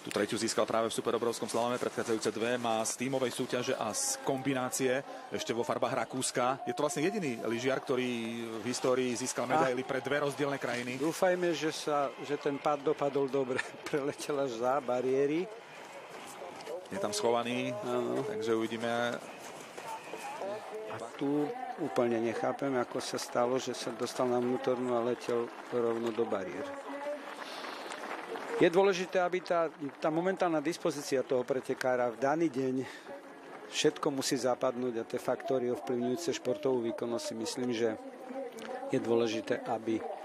Tú tretiu získal práve v superobrovskom slalome, predchádzajúce dve má z tímovej súťaže a z kombinácie ešte vo farbách Rakúska. Je to vlastne jediný lyžiar, ktorý v histórii získal medaily pre dve rozdielne krajiny. Dúfajme, že ten pád dopadol dobre. Preletel až za bariéry. Je tam schovaný, takže uvidíme. A tu úplne nechápem, ako sa stalo, že sa dostal na vnútornú a letel rovno do bariér. Je dôležité, aby tá momentálna dispozícia toho pretekára v daný deň všetko musí zapadnúť a tie faktory ovplyvňujúce športovú výkonnosť si myslím, že je dôležité, aby